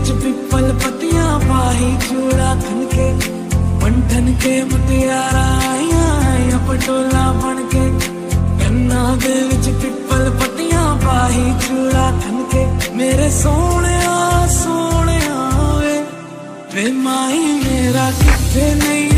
पिपल पतियां पाही चूड़ा खनके बंठन के मुटियारा आया पटोला बनके कन्ना दे विच पिपल पतियां पाही चूड़ा खनके मेरे सोने वे माही मेरा किथे नहीं